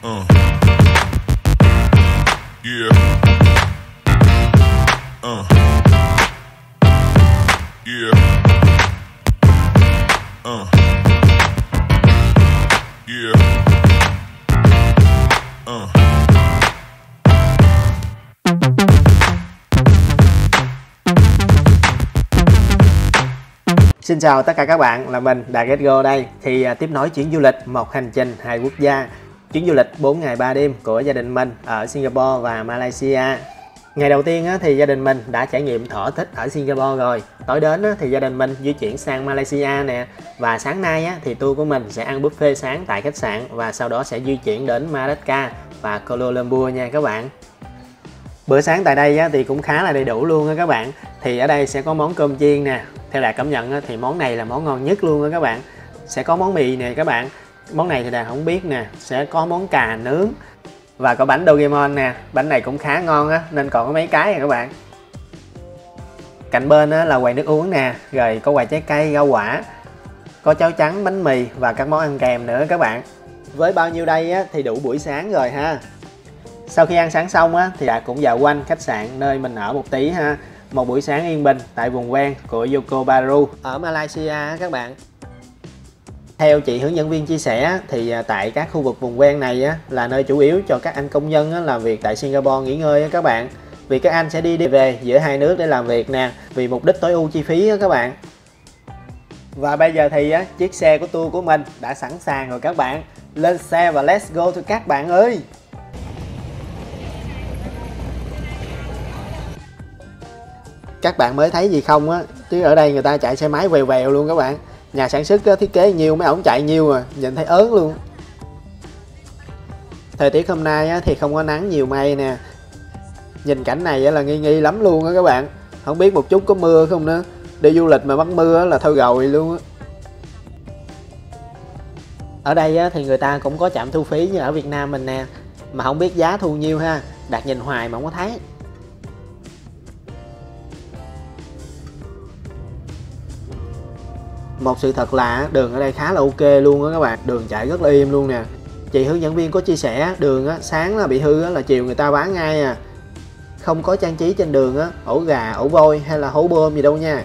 Yeah. Yeah. Yeah. Xin chào tất cả các bạn, là mình Đạt Get Go đây. Thì tiếp nối chuyến du lịch một hành trình 2 quốc gia, chuyến du lịch 4 ngày 3 đêm của gia đình mình ở Singapore và Malaysia. Ngày đầu tiên thì gia đình mình đã trải nghiệm thỏa thích ở Singapore rồi. Tối đến thì gia đình mình di chuyển sang Malaysia nè. Và sáng nay thì tour của mình sẽ ăn buffet sáng tại khách sạn và sau đó sẽ di chuyển đến Malacca và Kuala Lumpur nha các bạn. Bữa sáng tại đây thì cũng khá là đầy đủ luôn á các bạn. Thì ở đây sẽ có món cơm chiên nè. Theo Đạt cảm nhận thì món này là món ngon nhất luôn á các bạn. Sẽ có món mì nè các bạn. Món này thì Đạt không biết nè. Sẽ có món cà nướng và có bánh Doraemon nè. Bánh này cũng khá ngon á, nên còn có mấy cái nè các bạn. Cạnh bên là quầy nước uống nè. Rồi có quầy trái cây, rau quả, có cháo trắng, bánh mì và các món ăn kèm nữa các bạn. Với bao nhiêu đây thì đủ buổi sáng rồi ha. Sau khi ăn sáng xong thì Đạt cũng dạo quanh khách sạn nơi mình ở một tí ha. Một buổi sáng yên bình tại vùng ven của Johor Bahru ở Malaysia các bạn. Theo chị hướng dẫn viên chia sẻ thì tại các khu vực vùng ven này là nơi chủ yếu cho các anh công nhân làm việc tại Singapore nghỉ ngơi các bạn. Vì các anh sẽ đi về giữa hai nước để làm việc nè, vì mục đích tối ưu chi phí các bạn. Và bây giờ thì chiếc xe của tour của mình đã sẵn sàng rồi các bạn. Lên xe và let's go thôi các bạn ơi. Các bạn mới thấy gì không á, chứ ở đây người ta chạy xe máy vèo vèo luôn các bạn. Nhà sản xuất thiết kế nhiêu mấy ổng chạy nhiêu à, nhìn thấy ớn luôn. Thời tiết hôm nay thì không có nắng nhiều mây nè. Nhìn cảnh này là nghi nghi lắm luôn á các bạn. Không biết một chút có mưa không nữa. Đi du lịch mà bắt mưa là thôi rồi luôn á. Ở đây thì người ta cũng có trạm thu phí như ở Việt Nam mình nè. Mà không biết giá thu nhiêu ha. Đạt nhìn hoài mà không có thấy. Một sự thật là đường ở đây khá là ok luôn á các bạn. Đường chạy rất là im luôn nè. Chị hướng dẫn viên có chia sẻ đường sáng là bị hư là chiều người ta bán ngay à. Không có trang trí trên đường ổ gà, ổ voi hay là hố bơm gì đâu nha.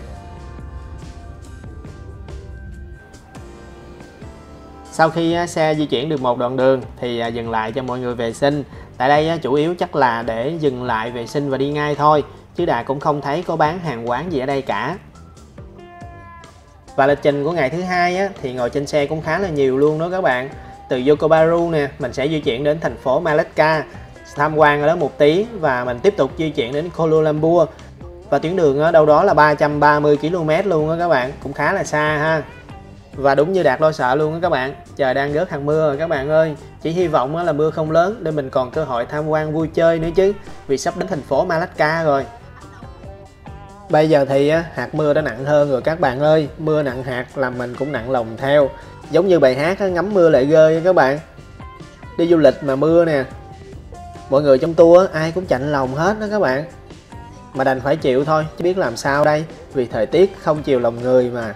Sau khi xe di chuyển được một đoạn đường thì dừng lại cho mọi người vệ sinh. Tại đây chủ yếu chắc là để dừng lại vệ sinh và đi ngay thôi. Chứ Đạt cũng không thấy có bán hàng quán gì ở đây cả. Và lịch trình của ngày thứ hai thì ngồi trên xe cũng khá là nhiều luôn đó các bạn. Từ Johor Bahru nè, mình sẽ di chuyển đến thành phố Malacca, tham quan ở đó một tí và mình tiếp tục di chuyển đến Kuala Lumpur. Và tuyến đường ở đâu đó là 330 km luôn đó các bạn, cũng khá là xa ha. Và đúng như Đạt lo sợ luôn đó các bạn, trời đang rớt hạt mưa rồi các bạn ơi. Chỉ hy vọng là mưa không lớn để mình còn cơ hội tham quan vui chơi nữa chứ, vì sắp đến thành phố Malacca rồi. Bây giờ thì hạt mưa đã nặng hơn rồi các bạn ơi. Mưa nặng hạt làm mình cũng nặng lòng theo. Giống như bài hát ngắm mưa lại rơi các bạn. Đi du lịch mà mưa nè. Mọi người trong tour ai cũng chạnh lòng hết đó các bạn. Mà đành phải chịu thôi, chứ biết làm sao đây. Vì thời tiết không chiều lòng người mà.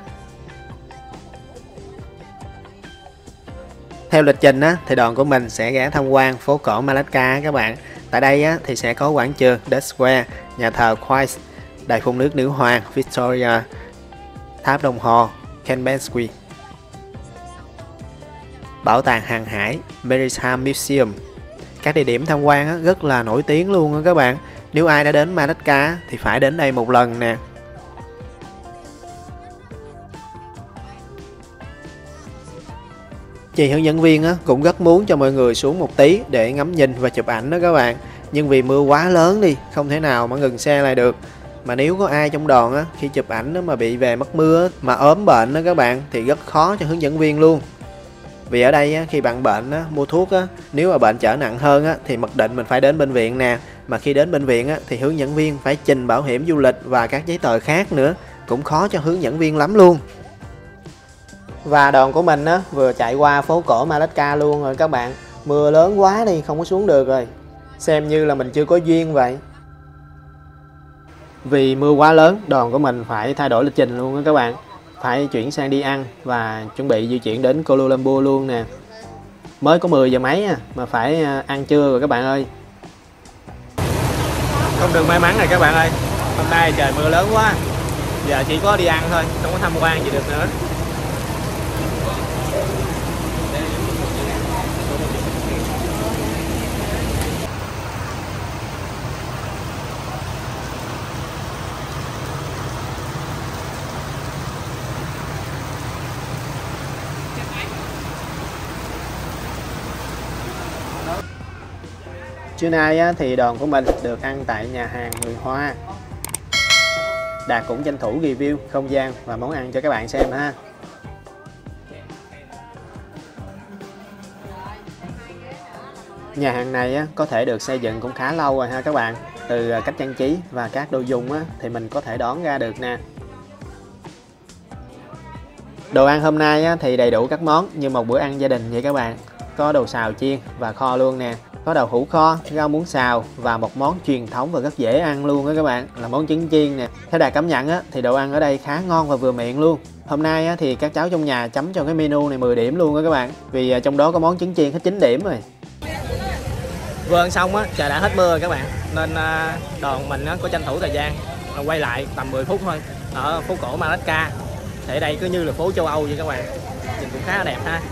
Theo lịch trình thì đoàn của mình sẽ ghé tham quan phố cổ Malacca các bạn. Tại đây thì sẽ có quảng trường Dutch Square, nhà thờ Christ, đài phun nước nữ hoàng Victoria, tháp đồng hồ Kempsey, bảo tàng hàng hải Maritime Museum. Các địa điểm tham quan rất là nổi tiếng luôn đó các bạn. Nếu ai đã đến Malacca thì phải đến đây một lần nè. Chị hướng dẫn viên cũng rất muốn cho mọi người xuống một tí để ngắm nhìn và chụp ảnh đó các bạn. Nhưng vì mưa quá lớn đi, không thể nào mà ngừng xe lại được. Mà nếu có ai trong đoàn khi chụp ảnh mà bị về mắc mưa mà ốm bệnh đó các bạn thì rất khó cho hướng dẫn viên luôn. Vì ở đây khi bạn bệnh mua thuốc nếu mà bệnh trở nặng hơn thì mặc định mình phải đến bệnh viện nè. Mà khi đến bệnh viện thì hướng dẫn viên phải trình bảo hiểm du lịch và các giấy tờ khác nữa. Cũng khó cho hướng dẫn viên lắm luôn. Và đoàn của mình vừa chạy qua phố cổ Malacca luôn rồi các bạn. Mưa lớn quá đi, không có xuống được rồi. Xem như là mình chưa có duyên vậy. Vì mưa quá lớn, đoàn của mình phải thay đổi lịch trình luôn đó các bạn. Phải chuyển sang đi ăn và chuẩn bị di chuyển đến Kuala Lumpur luôn nè. Mới có 10 giờ mấy mà phải ăn trưa rồi các bạn ơi. Không được may mắn rồi các bạn ơi. Hôm nay trời mưa lớn quá. Giờ chỉ có đi ăn thôi, không có tham quan gì được nữa. Trưa nay thì đoàn của mình được ăn tại nhà hàng người Hoa. Đạt cũng tranh thủ review không gian và món ăn cho các bạn xem ha. Nhà hàng này có thể được xây dựng cũng khá lâu rồi ha các bạn. Từ cách trang trí và các đồ dùng thì mình có thể đoán ra được nè. Đồ ăn hôm nay thì đầy đủ các món như một bữa ăn gia đình vậy các bạn. Có đồ xào chiên và kho luôn nè. Có đậu hũ kho, rau muống xào và một món truyền thống và rất dễ ăn luôn đó các bạn, là món trứng chiên nè. Theo Đạt cảm nhận thì đồ ăn ở đây khá ngon và vừa miệng luôn. Hôm nay thì các cháu trong nhà chấm cho cái menu này 10 điểm luôn đó các bạn. Vì trong đó có món trứng chiên hết 9 điểm rồi. Vừa ăn xong trời đã hết mưa rồi các bạn. Nên đoàn mình có tranh thủ thời gian quay lại tầm 10 phút thôi ở phố cổ Malacca. Thì ở đây cứ như là phố châu Âu vậy các bạn. Nhìn cũng khá là đẹp ha.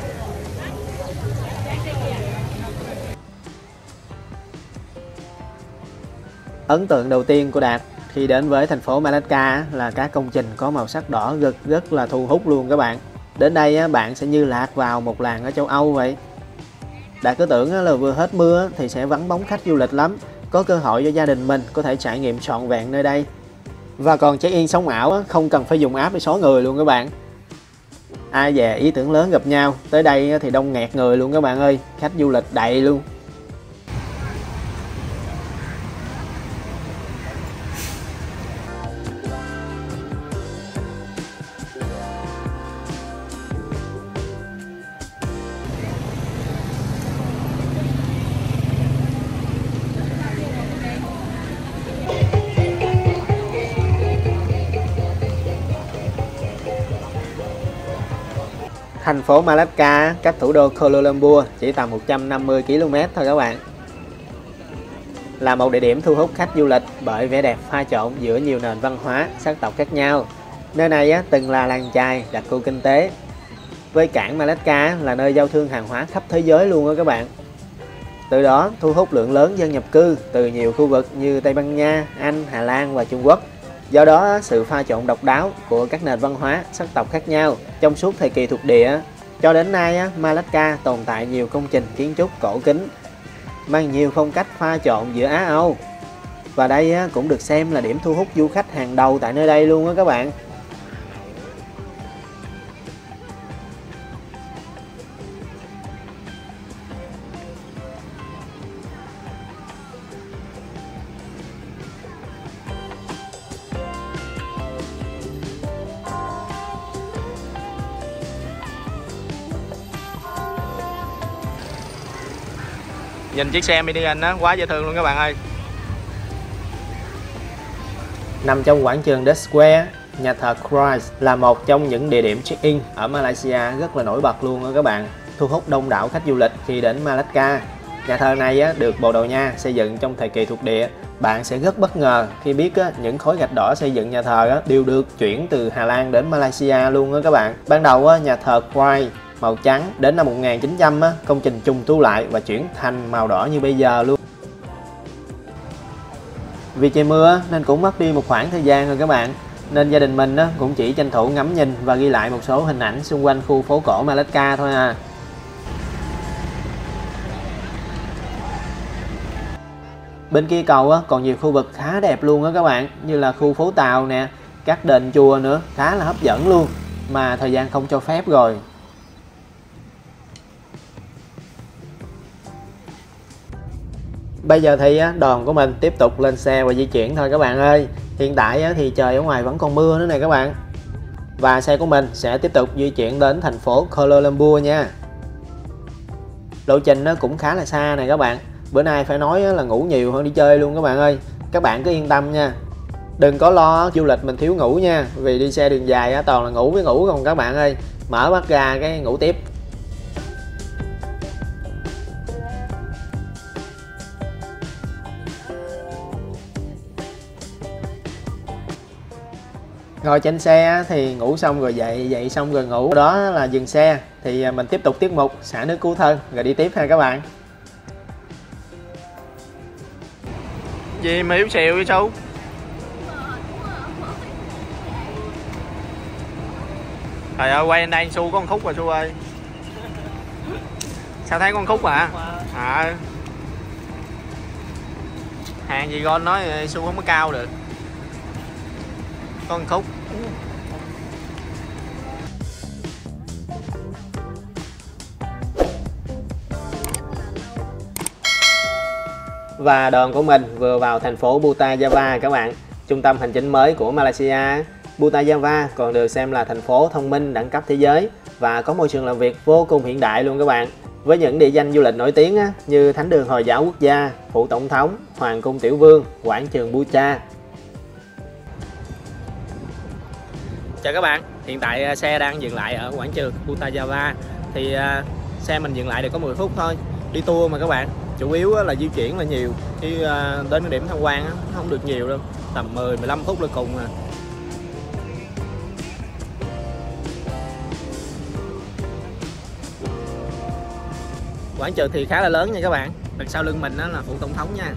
Ấn tượng đầu tiên của Đạt khi đến với thành phố Malacca là các công trình có màu sắc đỏ rực rất là thu hút luôn các bạn. Đến đây bạn sẽ như lạc vào một làng ở châu Âu vậy. Đạt cứ tưởng là vừa hết mưa thì sẽ vắng bóng khách du lịch lắm. Có cơ hội cho gia đình mình có thể trải nghiệm trọn vẹn nơi đây. Và còn check in sống ảo không cần phải dùng app để số người luôn các bạn. Ai về ý tưởng lớn gặp nhau, tới đây thì đông nghẹt người luôn các bạn ơi. Khách du lịch đầy luôn. Thành phố Malacca cách thủ đô Kuala Lumpur chỉ tầm 150 km thôi các bạn. Là một địa điểm thu hút khách du lịch bởi vẻ đẹp pha trộn giữa nhiều nền văn hóa, sắc tộc khác nhau. Nơi này từng là làng chài, đặc khu kinh tế. Với cảng Malacca là nơi giao thương hàng hóa khắp thế giới luôn đó các bạn. Từ đó thu hút lượng lớn dân nhập cư từ nhiều khu vực như Tây Ban Nha, Anh, Hà Lan và Trung Quốc. Do đó sự pha trộn độc đáo của các nền văn hóa, sắc tộc khác nhau trong suốt thời kỳ thuộc địa cho đến nay Malacca tồn tại nhiều công trình kiến trúc cổ kính mang nhiều phong cách pha trộn giữa Á Âu. Và đây cũng được xem là điểm thu hút du khách hàng đầu tại nơi đây luôn đó các bạn. Nhìn chiếc xe mini anh quá dễ thương luôn các bạn ơi. Nằm trong quảng trường The Square, nhà thờ Christ là một trong những địa điểm check-in ở Malaysia rất là nổi bật luôn đó các bạn, thu hút đông đảo khách du lịch khi đến Malacca. Nhà thờ này được Bồ Đào Nha xây dựng trong thời kỳ thuộc địa. Bạn sẽ rất bất ngờ khi biết những khối gạch đỏ xây dựng nhà thờ đều được chuyển từ Hà Lan đến Malaysia luôn đó các bạn. Ban đầu nhà thờ Christ màu trắng, đến năm 1900 công trình trùng tu lại và chuyển thành màu đỏ như bây giờ luôn. Vì trời mưa nên cũng mất đi một khoảng thời gian rồi các bạn, nên gia đình mình cũng chỉ tranh thủ ngắm nhìn và ghi lại một số hình ảnh xung quanh khu phố cổ Malacca thôi à. Bên kia cầu còn nhiều khu vực khá đẹp luôn á các bạn, như là khu phố tàu nè, các đền chùa nữa, khá là hấp dẫn luôn, mà thời gian không cho phép rồi. Bây giờ thì đoàn của mình tiếp tục lên xe và di chuyển thôi các bạn ơi. Hiện tại thì trời ở ngoài vẫn còn mưa nữa nè các bạn. Và xe của mình sẽ tiếp tục di chuyển đến thành phố Kuala Lumpur nha. Lộ trình nó cũng khá là xa này các bạn. Bữa nay phải nói là ngủ nhiều hơn đi chơi luôn các bạn ơi. Các bạn cứ yên tâm nha. Đừng có lo du lịch mình thiếu ngủ nha. Vì đi xe đường dài toàn là ngủ với ngủ không các bạn ơi. Mở mắt ra cái ngủ tiếp. Ngồi trên xe thì ngủ xong rồi dậy, dậy xong rồi ngủ. Đó là dừng xe thì mình tiếp tục tiết mục xả nước cứu thân rồi đi tiếp ha các bạn. Gì mà yếu xìu vậy Su? Trời ơi, quay anh đây Su có con khúc rồi Su ơi. Sao thấy con khúc à? À. Hàng gì con nói Su không có cao được. Con khúc. Và đoàn của mình vừa vào thành phố Putrajaya các bạn, trung tâm hành chính mới của Malaysia. Putrajaya còn được xem là thành phố thông minh đẳng cấp thế giới và có môi trường làm việc vô cùng hiện đại luôn các bạn. Với những địa danh du lịch nổi tiếng như Thánh đường Hồi giáo quốc gia, Phủ Tổng thống, Hoàng cung Tiểu vương, quảng trường Bucha. Chào các bạn, hiện tại xe đang dừng lại ở quảng trường Putrajaya. Thì xe mình dừng lại được có 10 phút thôi. Đi tour mà các bạn, chủ yếu là di chuyển là nhiều, chứ đến điểm tham quan không được nhiều đâu, tầm 10-15 phút là cùng à. Quảng trường thì khá là lớn nha các bạn. Đằng sau lưng mình đó là Phủ Tổng thống nha.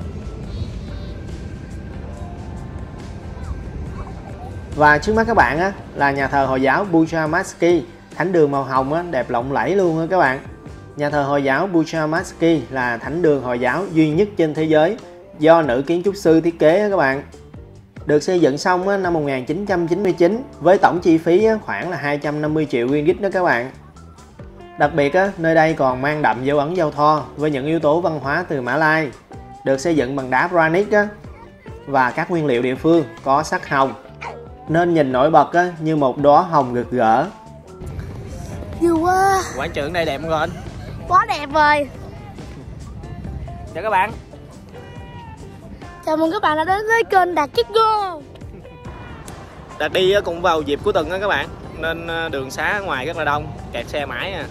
Và trước mắt các bạn là nhà thờ Hồi giáo Bucha Mosque, thánh đường màu hồng đẹp lộng lẫy luôn các bạn. Nhà thờ Hồi giáo Bucha Mosque là thánh đường Hồi giáo duy nhất trên thế giới do nữ kiến trúc sư thiết kế các bạn. Được xây dựng xong năm 1999 với tổng chi phí khoảng là 250 triệu ringgit đó các bạn. Đặc biệt nơi đây còn mang đậm dấu ấn Dâu Tho với những yếu tố văn hóa từ Mã Lai. Được xây dựng bằng đá granite và các nguyên liệu địa phương có sắc hồng, nên nhìn nổi bật như một đóa hồng rực rỡ. Nhiều quá. Quảng trường đây đẹp không con? Quá đẹp rồi. Chào các bạn. Chào mừng các bạn đã đến với kênh Đạt Get Go. Đạt đi cũng vào dịp cuối tuần đó các bạn, nên đường xá ở ngoài rất là đông, kẹt xe mãi à.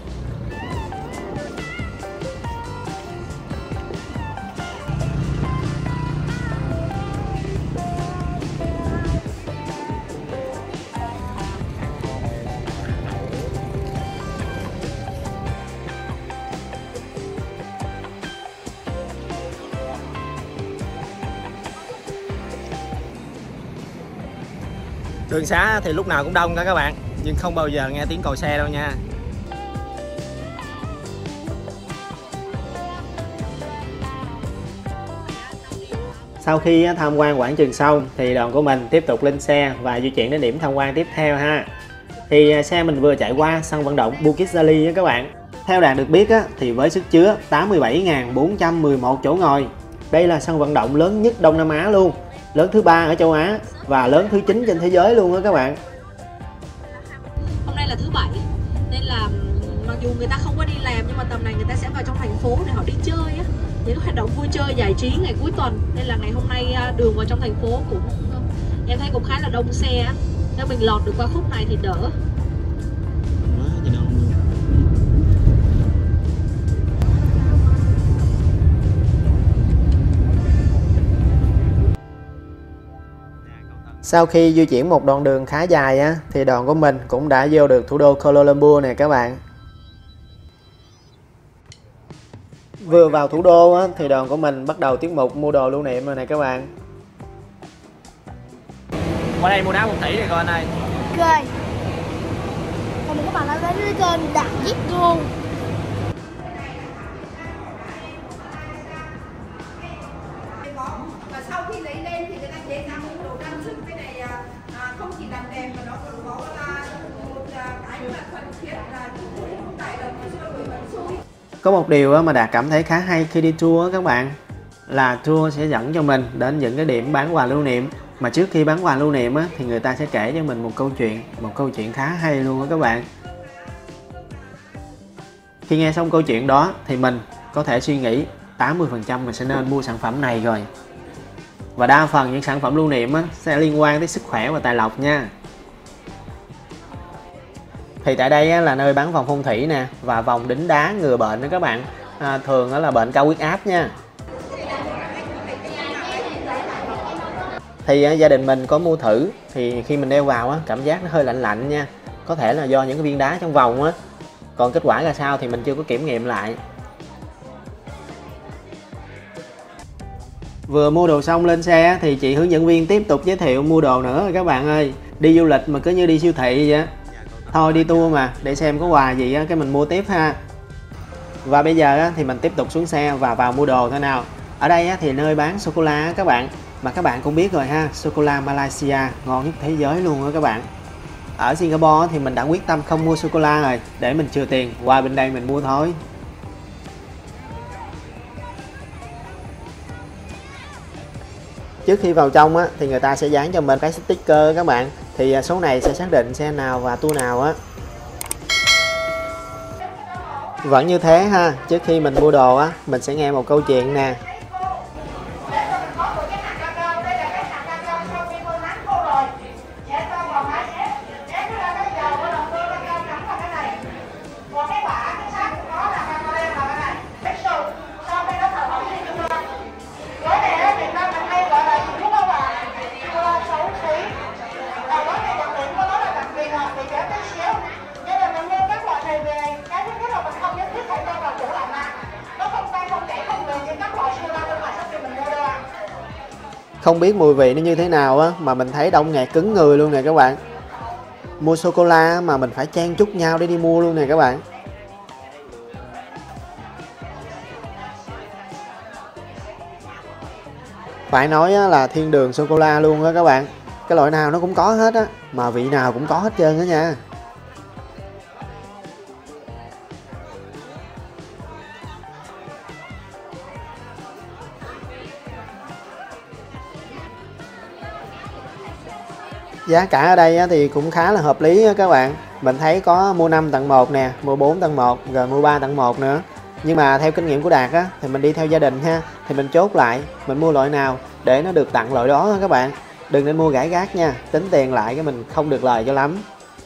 Đường xá thì lúc nào cũng đông cả các bạn, nhưng không bao giờ nghe tiếng còi xe đâu nha. Sau khi tham quan quảng trường xong thì đoàn của mình tiếp tục lên xe và di chuyển đến điểm tham quan tiếp theo ha. Thì xe mình vừa chạy qua sân vận động Bukit Jalil các bạn. Theo Đạt được biết thì với sức chứa 87.411 chỗ ngồi, đây là sân vận động lớn nhất Đông Nam Á luôn, lớn thứ 3 ở châu Á và lớn thứ 9 trên thế giới luôn đó các bạn. Hôm nay là thứ Bảy nên là mặc dù người ta không có đi làm nhưng mà tầm này người ta sẽ vào trong thành phố để họ đi chơi á, những hoạt động vui chơi giải trí ngày cuối tuần, nên là ngày hôm nay đường vào trong thành phố cũng em thấy cũng khá là đông xe á. Nếu mình lọt được qua khúc này thì đỡ. Sau khi di chuyển một đoạn đường khá dài thì đoàn của mình cũng đã vô được thủ đô Kuala Lumpur nè các bạn. Vừa vào thủ đô thì đoàn của mình bắt đầu tiết mục mua đồ lưu niệm rồi nè các bạn. Qua đây mua đá phong thủy này con ơi. Ok. Chào mừng các bạn đã đến với kênh Đạt Get Go. Và sau khi lấy lên thì người ta chế ra một đồ trang sức. Cái này không chỉ làm đẹp mà nó còn có một cái là thuần khiết là không tại là xui. Có một điều mà Đạt cảm thấy khá hay khi đi tour các bạn, là tour sẽ dẫn cho mình đến những cái điểm bán quà lưu niệm, mà trước khi bán quà lưu niệm thì người ta sẽ kể cho mình một câu chuyện khá hay luôn đó các bạn. Khi nghe xong câu chuyện đó thì mình có thể suy nghĩ 80% mình sẽ nên mua sản phẩm này rồi. Và đa phần những sản phẩm lưu niệm sẽ liên quan tới sức khỏe và tài lộc nha. Thì tại đây là nơi bán vòng phong thủy nè và vòng đính đá ngừa bệnh đó các bạn. Thường là bệnh cao huyết áp nha. Thì gia đình mình có mua thử, thì khi mình đeo vào cảm giác nó hơi lạnh lạnh nha. Có thể là do những cái viên đá trong vòng á. Còn kết quả ra sao thì mình chưa có kiểm nghiệm lại. Vừa mua đồ xong lên xe thì chị hướng dẫn viên tiếp tục giới thiệu mua đồ nữa các bạn ơi. Đi du lịch mà cứ như đi siêu thị vậy á. Thôi đi tour mà, để xem có quà gì cái mình mua tiếp ha. Và bây giờ thì mình tiếp tục xuống xe và vào mua đồ thôi nào. Ở đây thì nơi bán sô-cô-la các bạn. Mà các bạn cũng biết rồi ha, sô-cô-la Malaysia ngon nhất thế giới luôn á các bạn. Ở Singapore thì mình đã quyết tâm không mua sô-cô-la rồi, để mình trừ tiền qua bên đây mình mua thôi. Trước khi vào trong thì người ta sẽ dán cho mình cái sticker các bạn. Thì số này sẽ xác định xe nào và tour nào á. Vẫn như thế ha, trước khi mình mua đồ mình sẽ nghe một câu chuyện nè. Không biết mùi vị nó như thế nào mà mình thấy đông nghẹt cứng người luôn nè các bạn. Mua sô-cô-la mà mình phải chen chúc nhau để đi mua luôn nè các bạn. Phải nói là thiên đường sô-cô-la luôn á các bạn. Cái loại nào nó cũng có hết á, mà vị nào cũng có hết trơn á nha. Giá cả ở đây thì cũng khá là hợp lý các bạn. Mình thấy có mua 5 tặng 1 nè, mua 4 tặng 1, rồi mua 3 tặng 1 nữa. Nhưng mà theo kinh nghiệm của Đạt thì mình đi theo gia đình ha, thì mình chốt lại mình mua loại nào để nó được tặng loại đó các bạn. Đừng nên mua gãi gác nha, tính tiền lại cái mình không được lời cho lắm.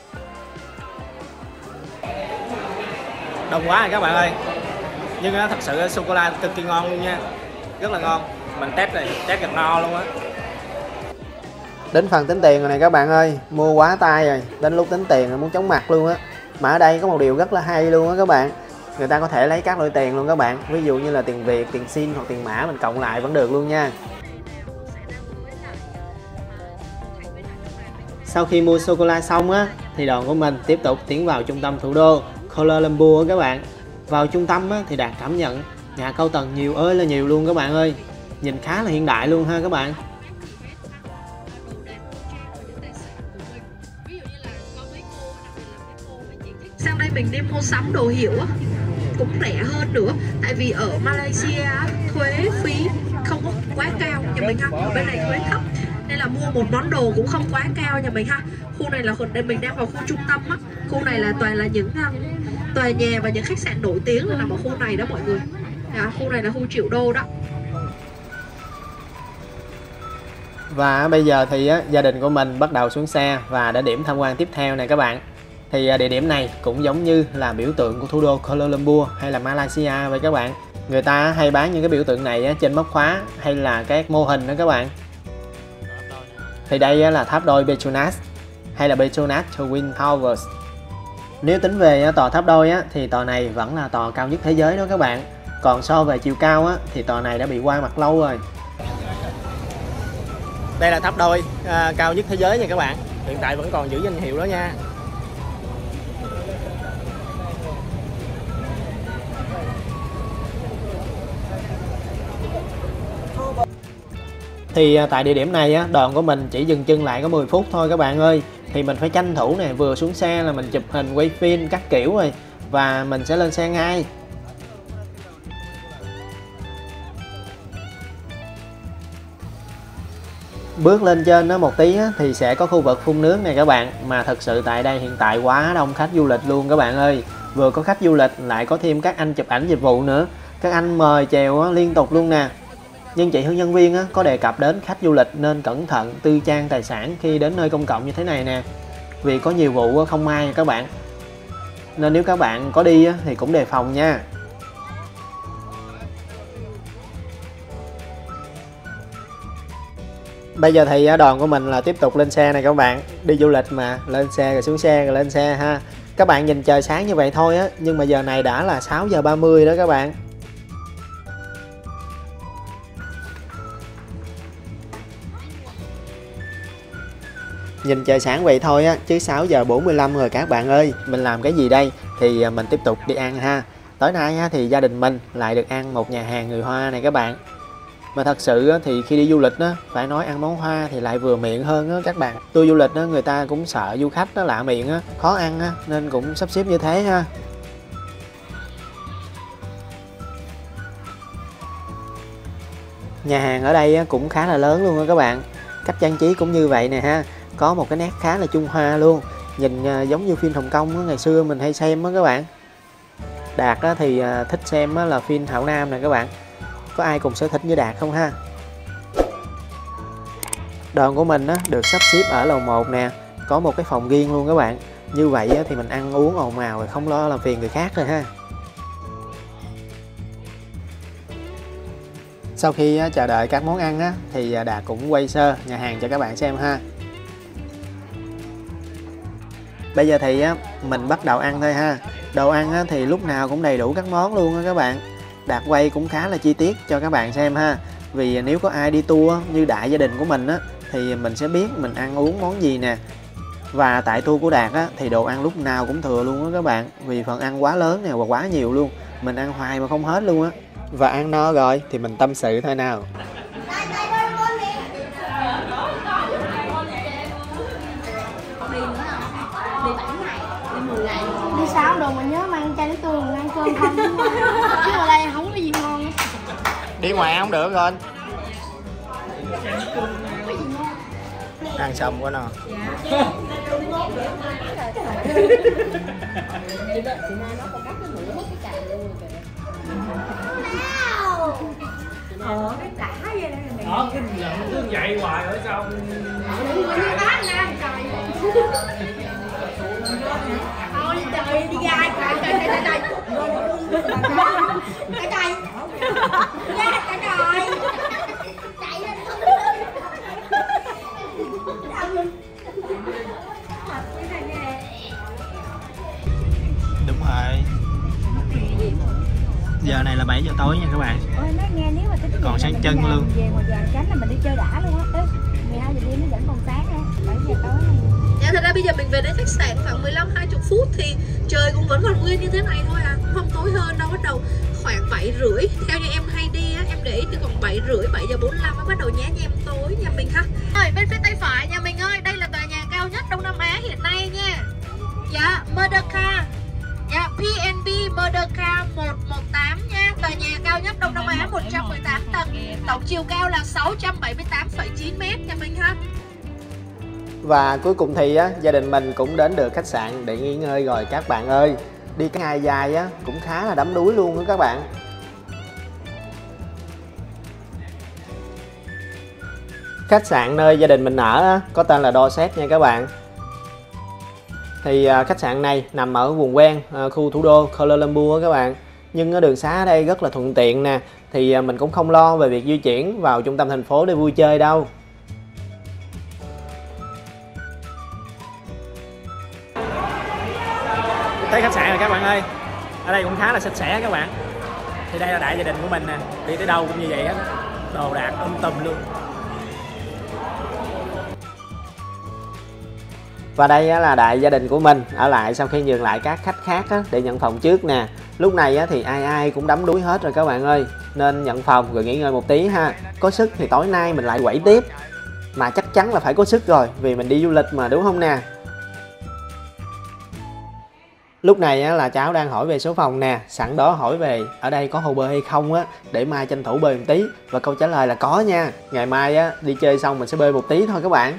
Đông quá rồi các bạn ơi. Nhưng thật sự sô-cô-la cực kỳ ngon luôn nha. Rất là ngon. Mình test này, test gần no luôn á. Đến phần tính tiền rồi này các bạn ơi, mua quá tay rồi, đến lúc tính tiền là muốn chóng mặt luôn á. Mà ở đây có một điều rất là hay luôn á các bạn. Người ta có thể lấy các loại tiền luôn các bạn. Ví dụ như là tiền Việt, tiền Sin hoặc tiền mã mình cộng lại vẫn được luôn nha. Sau khi mua sô-cô-la xong thì đoàn của mình tiếp tục tiến vào trung tâm thủ đô Kuala Lumpur các bạn. Vào trung tâm thì Đạt cảm nhận nhà cao tầng nhiều ơi là nhiều luôn các bạn ơi. Nhìn khá là hiện đại luôn ha các bạn. Sang đây mình đi mua sắm đồ hiệu cũng rẻ hơn nữa. Tại vì ở Malaysia thuế phí không có quá cao nhà mình ha. Ở bên này thuế thấp nên là mua một món đồ cũng không quá cao nhà mình ha. Khu này là mình đang vào khu trung tâm á. Khu này là toàn là những tòa nhà và những khách sạn nổi tiếng là nằm ở khu này đó mọi người. Khu này là khu triệu đô đó. Và bây giờ thì gia đình của mình bắt đầu xuống xe và đến điểm tham quan tiếp theo này các bạn. Thì địa điểm này cũng giống như là biểu tượng của thủ đô Kuala Lumpur hay là Malaysia vậy các bạn. Người ta hay bán những cái biểu tượng này trên móc khóa hay là các mô hình đó các bạn. Thì đây là tháp đôi Petronas hay là Petronas Twin Towers. Nếu tính về tòa tháp đôi thì tòa này vẫn là tòa cao nhất thế giới đó các bạn. Còn so về chiều cao thì tòa này đã bị qua mặt lâu rồi. Đây là tháp đôi cao nhất thế giới nha các bạn. Hiện tại vẫn còn giữ danh hiệu đó nha. Thì tại địa điểm này đoàn của mình chỉ dừng chân lại có 10 phút thôi các bạn ơi. Thì mình phải tranh thủ này, vừa xuống xe là mình chụp hình quay phim các kiểu rồi. Và mình sẽ lên xe ngay. Bước lên trên một tí thì sẽ có khu vực phun nước này các bạn. Mà thật sự tại đây hiện tại quá đông khách du lịch luôn các bạn ơi. Vừa có khách du lịch lại có thêm các anh chụp ảnh dịch vụ nữa. Các anh mời chèo liên tục luôn nè. Nhưng chị hướng dẫn viên có đề cập đến khách du lịch nên cẩn thận tư trang tài sản khi đến nơi công cộng như thế này nè. Vì có nhiều vụ không may các bạn. Nên nếu các bạn có đi thì cũng đề phòng nha. Bây giờ thì đoàn của mình là tiếp tục lên xe này các bạn. Đi du lịch mà, lên xe rồi xuống xe rồi lên xe ha. Các bạn nhìn trời sáng như vậy thôi á, nhưng mà giờ này đã là 6 giờ 30 đó các bạn. Nhìn trời sáng vậy thôi á, chứ 6 giờ 45 rồi các bạn ơi. Mình làm cái gì đây? Thì mình tiếp tục đi ăn ha. Tối nay á, thì gia đình mình lại được ăn một nhà hàng người Hoa này các bạn. Mà thật sự á, thì khi đi du lịch á, phải nói ăn món Hoa thì lại vừa miệng hơn á các bạn. Tour du lịch á, người ta cũng sợ du khách nó lạ miệng á, khó ăn á, nên cũng sắp xếp như thế ha. Nhà hàng ở đây á, cũng khá là lớn luôn á các bạn. Cách trang trí cũng như vậy nè ha. Có một cái nét khá là Trung Hoa luôn. Nhìn giống như phim Hồng Kông á, ngày xưa mình hay xem á các bạn. Đạt á, thì thích xem á, là phim Hảo Nam nè các bạn. Có ai cùng sở thích với Đạt không ha? Đoàn của mình á, được sắp xếp ở lầu 1 nè. Có một cái phòng riêng luôn các bạn. Như vậy á, thì mình ăn uống ồn ào rồi không lo làm phiền người khác rồi ha. Sau khi chờ đợi các món ăn á, thì Đạt cũng quay sơ nhà hàng cho các bạn xem ha. Bây giờ thì mình bắt đầu ăn thôi ha. Đồ ăn thì lúc nào cũng đầy đủ các món luôn á các bạn. Đạt quay cũng khá là chi tiết cho các bạn xem ha. Vì nếu có ai đi tour như đại gia đình của mình á, thì mình sẽ biết mình ăn uống món gì nè. Và tại tour của Đạt á, thì đồ ăn lúc nào cũng thừa luôn á các bạn. Vì phần ăn quá lớn nè và quá nhiều luôn. Mình ăn hoài mà không hết luôn á. Và ăn no rồi thì mình tâm sự thôi nào. Đi sao đồ mà nhớ mang chai nước tương ăn cơm không chứ ở đây không có gì ngon nữa. Đi ngoài không được rồi. Ăn xong quá nào. Đó, cái giận cứ vậy hoài ở trong Thôi trời đi ra trời Đúng rồi. Giờ này là 7 giờ tối nha các bạn. Ôi nói nghe nếu mà tính còn sáng chân luôn. Về ngoài Vàng Chánh là mình đi chơi đã luôn á. Tới 12 giờ đêm nó vẫn còn sáng ha. 7 giờ tối. Dạ, thật ra bây giờ mình về đến khách sạn khoảng 15-20 phút thì trời cũng vẫn còn nguyên như thế này thôi à, cũng không tối hơn đâu. Bắt đầu khoảng 7:30 theo như em hay đi á, em để ý từ khoảng 7:30, 7 giờ 45 mới bắt đầu nhá nhem tối nhà mình ha. Rồi bên phía tay phải nhà mình ơi, đây là tòa nhà cao nhất Đông Nam Á hiện nay nha. Dạ, Merdeka. Dạ, PNB Merdeka 118 nha. Tòa nhà cao nhất Đông Nam Á 118 tầng. Tổng chiều cao là 678,9 m nhà mình ha. Và cuối cùng thì gia đình mình cũng đến được khách sạn để nghỉ ngơi rồi các bạn ơi. Đi cái ngày dài cũng khá là đắm đuối luôn đó các bạn. Khách sạn nơi gia đình mình ở có tên là Dorset nha các bạn. Thì khách sạn này nằm ở vùng ven khu thủ đô Kuala Lumpur các bạn. Nhưng đường xá ở đây rất là thuận tiện nè. Thì mình cũng không lo về việc di chuyển vào trung tâm thành phố để vui chơi đâu. Tới khách sạn rồi các bạn ơi. Ở đây cũng khá là sạch sẽ các bạn. Thì đây là đại gia đình của mình nè. Đi tới đâu cũng như vậy hết. Đồ đạc tùm luôn. Và đây là đại gia đình của mình ở lại sau khi nhường lại các khách khác để nhận phòng trước nè. Lúc này thì ai cũng đắm đuối hết rồi các bạn ơi. Nên nhận phòng rồi nghỉ ngơi một tí ha. Có sức thì tối nay mình lại quẩy tiếp. Mà chắc chắn là phải có sức rồi, vì mình đi du lịch mà đúng không nè. Lúc này là cháu đang hỏi về số phòng nè. Sẵn đó hỏi về ở đây có hồ bơi hay không để mai tranh thủ bơi một tí. Và câu trả lời là có nha. Ngày mai đi chơi xong mình sẽ bơi một tí thôi các bạn.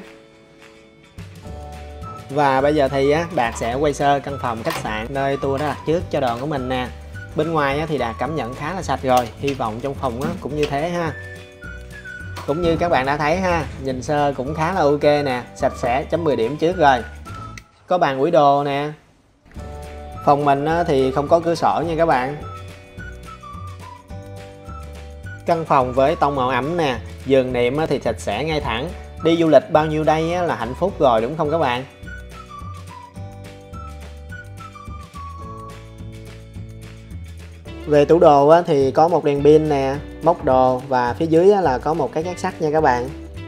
Và bây giờ thì Đạt sẽ quay sơ căn phòng khách sạn nơi tour đã đặt trước cho đoàn của mình nè. Bên ngoài thì Đạt cảm nhận khá là sạch rồi. Hy vọng trong phòng cũng như thế ha. Cũng như các bạn đã thấy ha, nhìn sơ cũng khá là ok nè. Sạch sẽ, chấm 10 điểm trước rồi. Có bàn ủi đồ nè. Phòng mình thì không có cửa sổ nha các bạn. Căn phòng với tông màu ẩm nè. giường nệm thì sạch sẽ ngay thẳng. Đi du lịch bao nhiêu đây là hạnh phúc rồi đúng không các bạn? Về tủ đồ thì có một đèn pin nè, móc đồ và phía dưới là có một cái két sắt nha các bạn.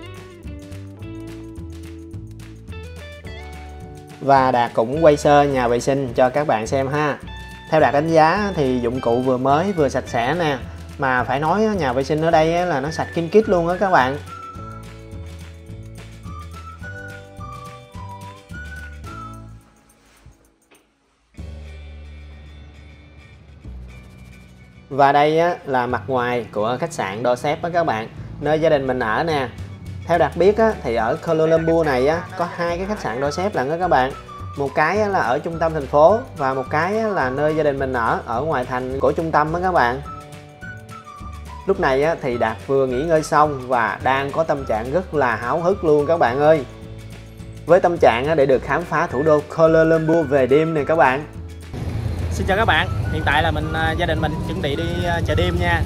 Và Đạt cũng quay sơ nhà vệ sinh cho các bạn xem ha. Theo Đạt đánh giá thì dụng cụ vừa mới vừa sạch sẽ nè. Mà phải nói nhà vệ sinh ở đây là nó sạch kim kít luôn á các bạn. Và đây là mặt ngoài của khách sạn Dorsett đó các bạn, nơi gia đình mình ở nè. Theo Đạt biết thì ở Kuala Lumpur này có 2 cái khách sạn Dorsett lận đó các bạn. Một cái là ở trung tâm thành phố và một cái là nơi gia đình mình ở ngoài thành của trung tâm đó các bạn. Lúc này thì Đạt vừa nghỉ ngơi xong và đang có tâm trạng rất là háo hức luôn các bạn ơi. Với tâm trạng để được khám phá thủ đô Kuala Lumpur về đêm này các bạn. Xin chào các bạn, hiện tại là gia đình mình chuẩn bị đi chợ đêm nha.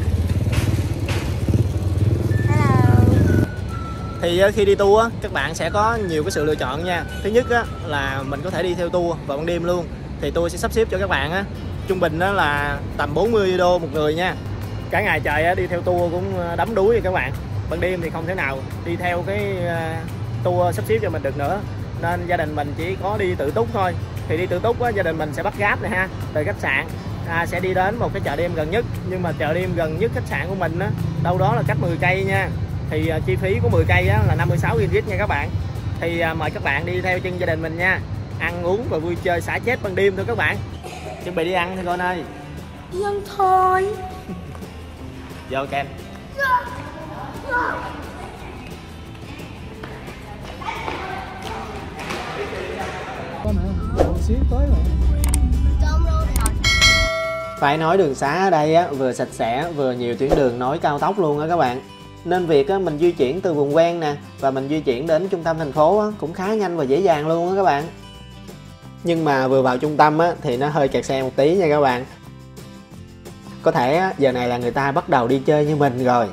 Thì khi đi tour các bạn sẽ có nhiều cái sự lựa chọn nha. Thứ nhất là mình có thể đi theo tour vào ban đêm luôn. Thì tour sẽ sắp xếp cho các bạn trung bình là tầm 40 đô một người nha. Cả ngày trời đi theo tour cũng đắm đuối rồi các bạn. Ban đêm thì không thể nào đi theo cái tour sắp xếp cho mình được nữa. Nên gia đình mình chỉ có đi tự túc thôi. Thì đi tự túc gia đình mình sẽ bắt Grab này ha, từ khách sạn sẽ đi đến một cái chợ đêm gần nhất. Nhưng mà chợ đêm gần nhất khách sạn của mình đâu đó là cách 10 cây nha. Thì chi phí của 10 cây là 56 ringgit nha các bạn. Thì mời các bạn đi theo chân gia đình mình nha. Ăn uống và vui chơi xả chết ban đêm thôi các bạn. Chuẩn bị đi ăn thôi con ơi. Đi ăn thôi. Vô Ken. Phải nói đường xá ở đây vừa sạch sẽ vừa nhiều tuyến đường nối cao tốc luôn á các bạn. Nên việc mình di chuyển từ vùng ven nè và mình di chuyển đến trung tâm thành phố cũng khá nhanh và dễ dàng luôn á các bạn. Nhưng mà vừa vào trung tâm thì nó hơi kẹt xe một tí nha các bạn. Có thể giờ này là người ta bắt đầu đi chơi như mình rồi.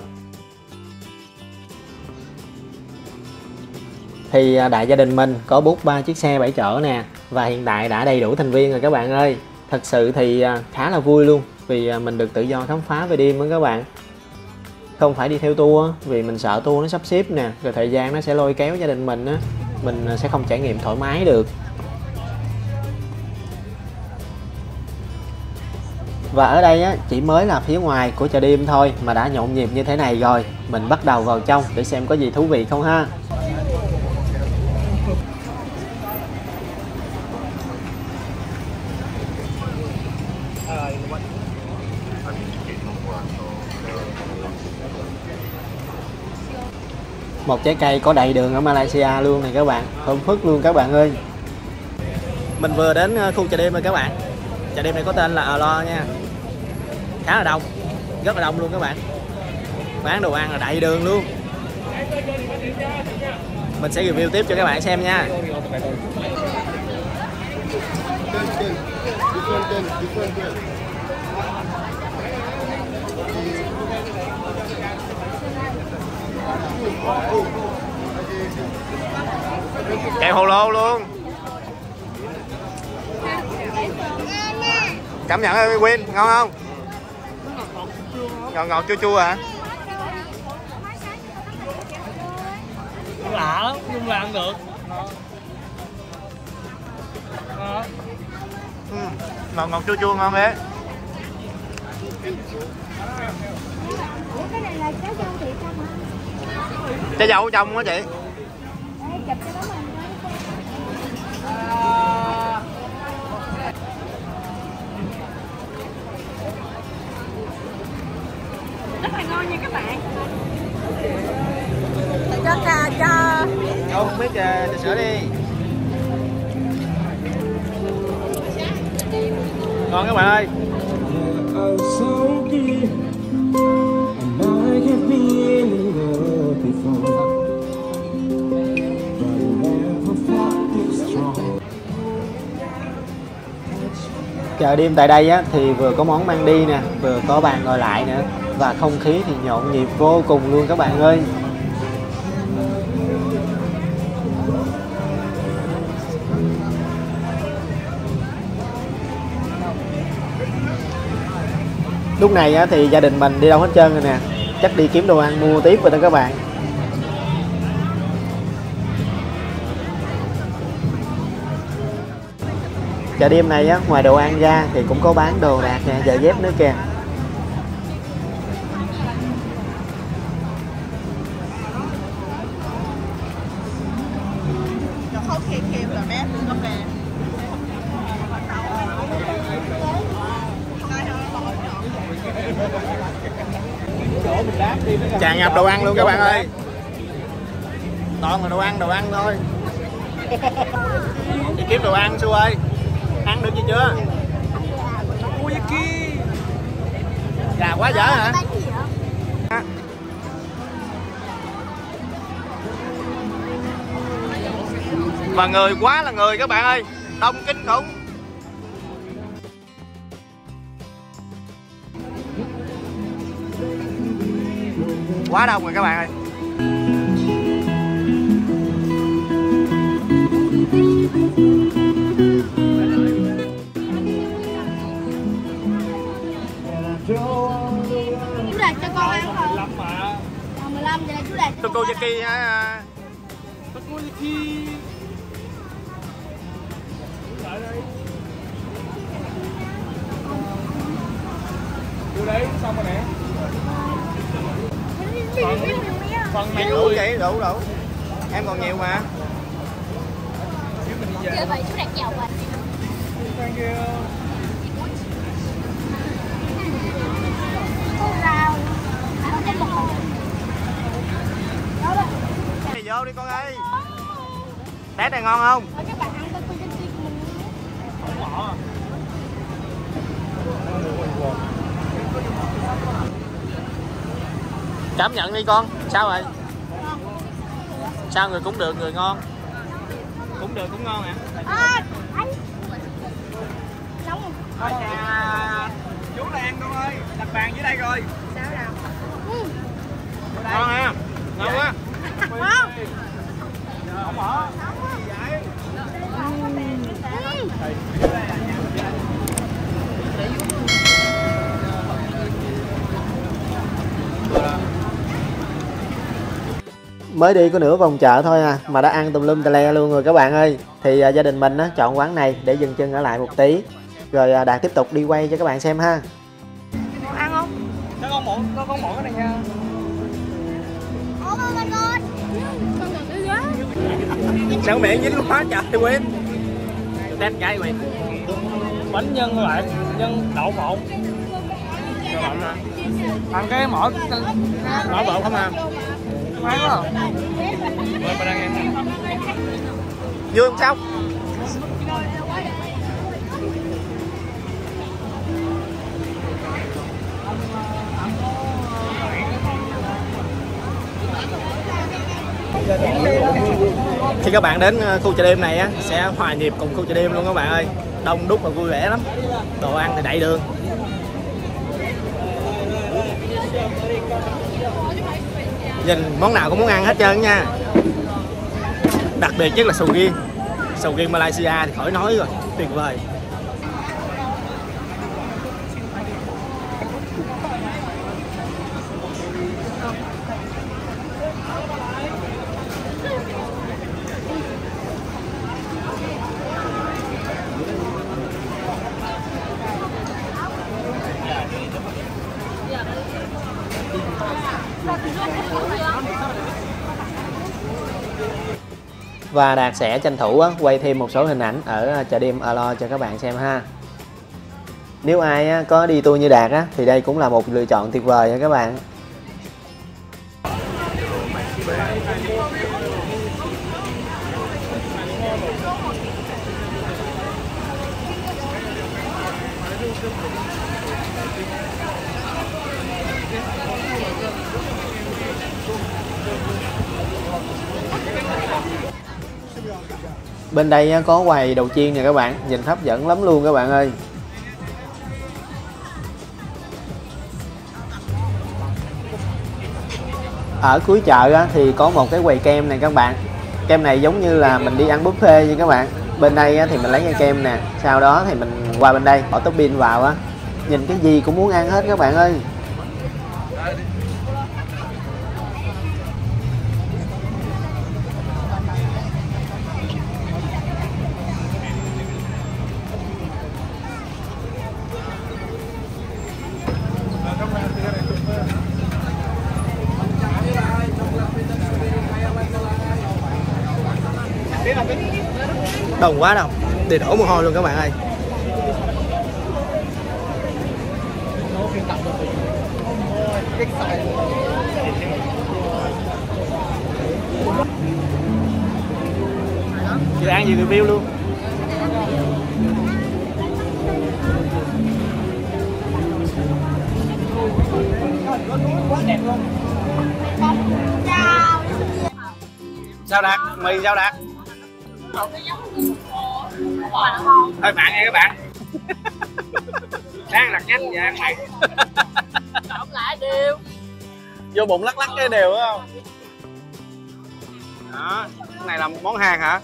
Thì đại gia đình mình có book 3 chiếc xe 7 chỗ nè. Và hiện tại đã đầy đủ thành viên rồi các bạn ơi. Thật sự thì khá là vui luôn. Vì mình được tự do khám phá về đêm đó các bạn. Không phải đi theo tour vì mình sợ tour nó sắp xếp nè. Rồi thời gian nó sẽ lôi kéo gia đình mình mình sẽ không trải nghiệm thoải mái được. Và ở đây chỉ mới là phía ngoài của chợ đêm thôi mà đã nhộn nhịp như thế này rồi. Mình bắt đầu vào trong để xem có gì thú vị không ha. Một trái cây có đầy đường ở Malaysia luôn này các bạn. Thơm phức luôn các bạn ơi. Mình vừa đến khu chợ đêm rồi các bạn. Chợ đêm này có tên là Alo nha. Khá là đông, rất là đông luôn các bạn. Bán đồ ăn là đầy đường luôn. Mình sẽ review tiếp cho các bạn xem nha. Kẹo hồ lô luôn. Cảm nhận ơi Quyên, ngon không? Ngọt ngọt chua chua hả? Lạ lắm, nhưng mà ăn được. Ngọt ngọt chua chua ngon thế. Cái này là trái dâu thiệt không hả? Trái dâu ở trong á chị. Chụp cho nó mình. Rất là ngon nha các bạn. Cho không biết trà sữa đi. Ngon các bạn ơi. Chợ đêm tại đây thì vừa có món mang đi nè, vừa có bàn ngồi lại nữa. Và không khí thì nhộn nhịp vô cùng luôn các bạn ơi. Lúc này á, thì gia đình mình đi đâu hết trơn rồi nè, chắc đi kiếm đồ ăn mua tiếp rồi đó các bạn. Chợ đêm này á, ngoài đồ ăn ra thì cũng có bán đồ đạc nè, giày dép nữa kìa. Tràn ngập đồ ăn luôn các bạn ơi. Toàn là đồ ăn thôi. Đi kiếm đồ ăn Su ơi. Ăn được gì chưa? Gà quá dở hả? Mà người quá là người các bạn ơi. Đông kinh khủng. Quá đông rồi các bạn ơi. Chú Đạt cho con ăn không? 15 mà. 15 vậy là chú Đạt cho con ăn. Takoyaki hả? Takoyaki. Lại đây. Vô đấy, xong rồi nè. Phần này Đủ vậy, đủ. Em còn nhiều mà. Chơi vậy chú Đạt giàu rồi. Rau. Cái này vô đi con ơi. Tét này ngon không? Các bạn ăn takoyaki của mình. không bỏ. Cảm nhận đi con. Sao vậy? Sao người cũng được, người ngon? Cũng được, cũng ngon hả? Nóng không? Chú là ăn con ơi, đặt bàn dưới đây rồi. Sao nào? Ngon ha? Ngon quá. Ngon. Không bỏ. Mới đi có nửa vòng chợ thôi à mà đã ăn tùm lum tà le luôn rồi các bạn ơi. Thì gia đình mình á, chọn quán này để dừng chân ở lại một tí. Rồi Đạt tiếp tục đi quay cho các bạn xem ha. Ăn không? Cho con mổ cái này nha. Oh my god. Con đừng đi quá. Sao miệng dính quá trời quên. Test cái mày. Bánh nhân lại, nhân đậu phộng. Ăn cái mỏ Bỏ bộ không à? Hay quá. Rồi mình đang ăn. Vui không sao? Khi các bạn đến khu chợ đêm này á, sẽ hòa nhịp cùng khu chợ đêm luôn các bạn ơi. Đông đúc và vui vẻ lắm. Đồ ăn thì đầy đường. Nhìn món nào cũng muốn ăn hết trơn nha. Đặc biệt nhất là sầu riêng Malaysia thì khỏi nói rồi, tuyệt vời. Và Đạt sẽ tranh thủ quay thêm một số hình ảnh ở chợ đêm Alo cho các bạn xem ha. Nếu ai có đi tour như Đạt thì đây cũng là một lựa chọn tuyệt vời nha các bạn. Bên đây có quầy đầu chiên nè các bạn, nhìn hấp dẫn lắm luôn các bạn ơi. Ở cuối chợ thì có một cái quầy kem này các bạn. Kem này giống như là mình đi ăn buffet nha các bạn. Bên đây thì mình lấy cái kem nè, sau đó thì mình qua bên đây bỏ topping vào nhìn cái gì cũng muốn ăn hết các bạn ơi. Đông quá đâu, để đổ mồ hôi luôn các bạn ơi. Chưa ăn gì review luôn. Sao Đạt? Mì sao Đạt? Hơi mặn nha các bạn. Sáng đặt nhánh và ăn mặn. Trộn lại đều. Vô bụng lắc lắc cái đều phải không? Đó, cái này là món Hàn hả?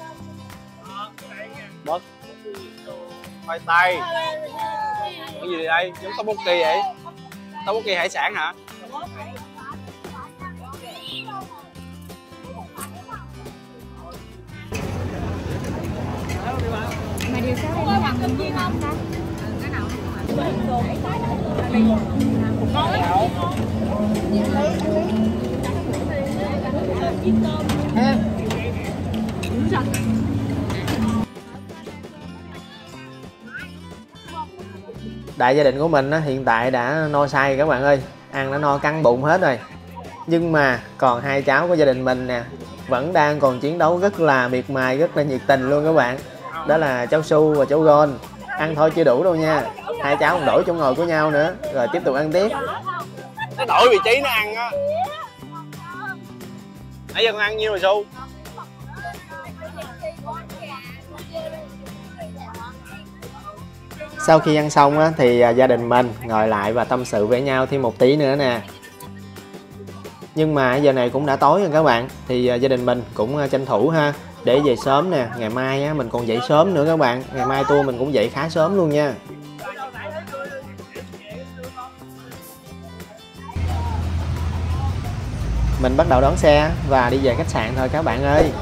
Bớt. Khoai tây. Cái gì đây? Giống tteokbokki vậy? Tteokbokki hải sản hả? Mà điều sao đây nó làm nhân viên không ta? Cái nào Đại gia đình của mình hiện tại đã no say các bạn ơi, ăn đã no căng bụng hết rồi. Nhưng mà còn hai cháu của gia đình mình nè, vẫn đang còn chiến đấu rất là miệt mài, rất là nhiệt tình luôn các bạn. Đó là cháu Su và cháu Gon. Ăn thôi chưa đủ đâu nha, hai cháu còn đổi chỗ ngồi của nhau nữa, rồi tiếp tục ăn tiếp. Nó đổi vị trí nó ăn á. Nãy giờ con ăn nhiêu rồi Su? Sau khi ăn xong thì gia đình mình ngồi lại và tâm sự với nhau thêm một tí nữa nè. Nhưng mà giờ này cũng đã tối rồi các bạn, thì gia đình mình cũng tranh thủ ha, để về sớm nè. Ngày mai mình còn dậy sớm nữa các bạn, ngày mai tour mình cũng dậy khá sớm luôn nha. Mình bắt đầu đón xe và đi về khách sạn thôi các bạn ơi.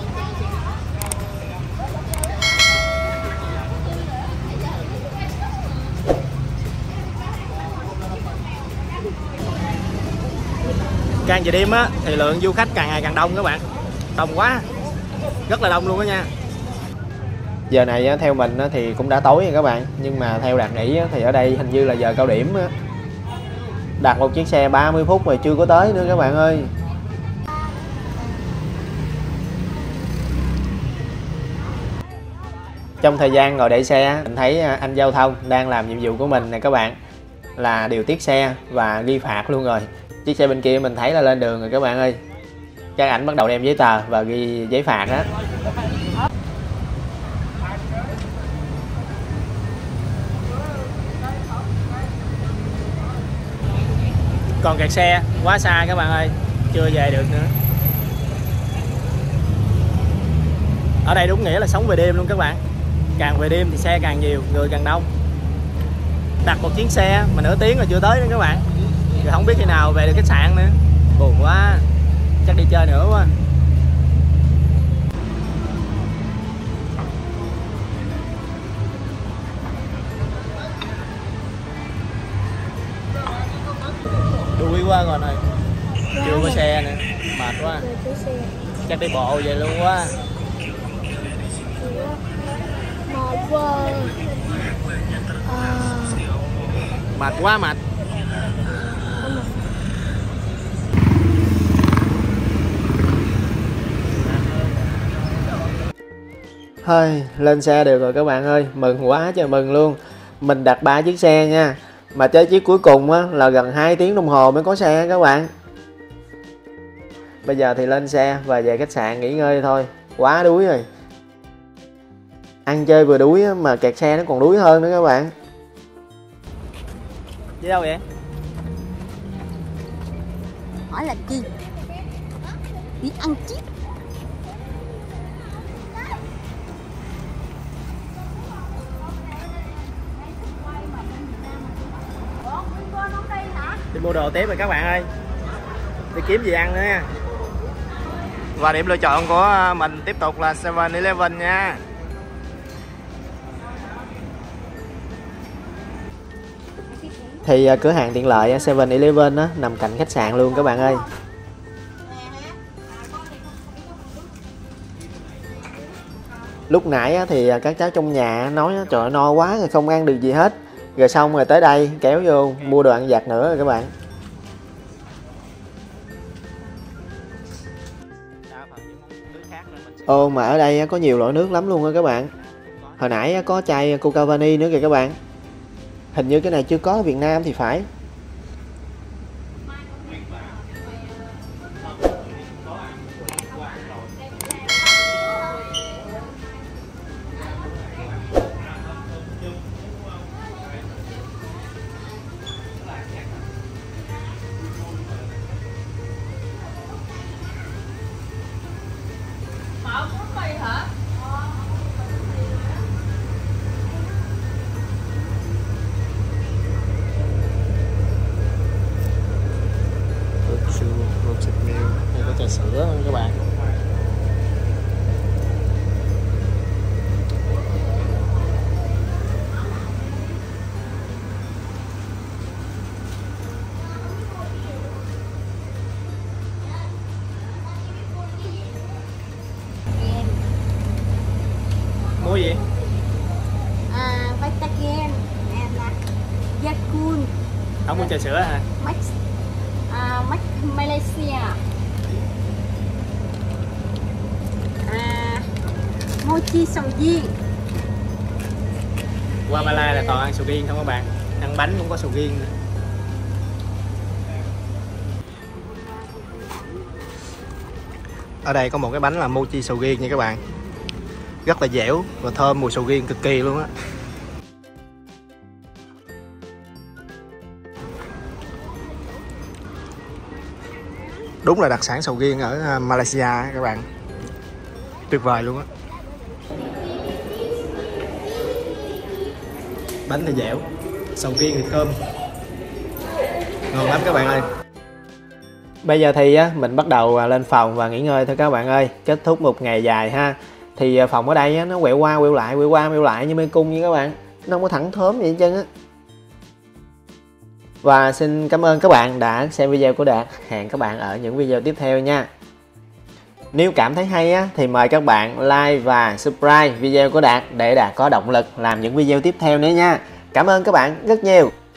Càng về đêm á thì lượng du khách càng ngày càng đông các bạn. Đông quá, rất là đông luôn đó nha. Giờ này theo mình thì cũng đã tối rồi các bạn, nhưng mà theo Đạt nghĩ thì ở đây hình như là giờ cao điểm. Đặt một chiếc xe 30 phút rồi chưa có tới nữa các bạn ơi. Trong thời gian ngồi đợi xe, mình thấy anh giao thông đang làm nhiệm vụ của mình nè các bạn, là điều tiết xe và ghi phạt luôn rồi. Chiếc xe bên kia mình thấy là lên đường rồi các bạn ơi. Các ảnh bắt đầu đem giấy tờ và ghi giấy phạt á. Còn kẹt xe quá xa các bạn ơi, chưa về được nữa. Ở đây đúng nghĩa là sống về đêm luôn các bạn. Càng về đêm thì xe càng nhiều, người càng đông. Đặt một chuyến xe mà nửa tiếng rồi chưa tới nữa các bạn. Thì không biết khi nào về được khách sạn nữa. Buồn quá, chắc đi chơi nữa quá. Đuối quá rồi này, chưa có xe nữa, mệt quá. Chắc đi bộ về luôn quá. Mệt quá. Mệt quá mệt. Thôi lên xe được rồi các bạn ơi, mừng quá trời mừng luôn. Mình đặt 3 chiếc xe nha, mà tới chiếc cuối cùng là gần 2 tiếng đồng hồ mới có xe các bạn. Bây giờ thì lên xe và về khách sạn nghỉ ngơi thôi, quá đuối rồi. Ăn chơi vừa đuối mà kẹt xe nó còn đuối hơn nữa các bạn. Đi đâu vậy? hỏi là chi? Đi ăn chip. Đi mua đồ tiếp rồi các bạn ơi, đi kiếm gì ăn nữa nha. Và điểm lựa chọn của mình tiếp tục là 7-Eleven nha. Thì cửa hàng tiện lợi 7-Eleven á nằm cạnh khách sạn luôn các bạn ơi. Lúc nãy á, thì các cháu trong nhà nói trời ơi, no quá rồi không ăn được gì hết. Rồi xong rồi tới đây kéo vô mua đồ ăn vặt nữa rồi các bạn. Ồ mà ở đây có nhiều loại nước lắm luôn á các bạn. Hồi nãy có chai Coca Vani nữa kìa các bạn. Hình như cái này chưa có ở Việt Nam thì phải. Đây có trà sữa các bạn. Mua gì? Vitagen and Yakult. Không mua trà sữa hả? Max Malaysia. Mochi sầu riêng. Qua Malai là toàn ăn sầu riêng không các bạn. Ăn bánh cũng có sầu riêng nữa. Ở đây có một cái bánh là mochi sầu riêng nha các bạn. Rất là dẻo và thơm mùi sầu riêng cực kỳ luôn á. Đúng là đặc sản sầu riêng ở Malaysia các bạn. Tuyệt vời luôn á. Bánh thì dẻo, sầu riêng thì thơm, ngon lắm các bạn ơi. Bây giờ thì mình bắt đầu lên phòng và nghỉ ngơi thôi các bạn ơi. Kết thúc một ngày dài ha. Thì phòng ở đây nó quẹo qua quẹo lại như mê cung như các bạn. Nó không có thẳng thớm gì hết trơn á. Và xin cảm ơn các bạn đã xem video của Đạt. Hẹn các bạn ở những video tiếp theo nha. Nếu cảm thấy hay thì mời các bạn like và subscribe video của Đạt để Đạt có động lực làm những video tiếp theo nữa nha. Cảm ơn các bạn rất nhiều.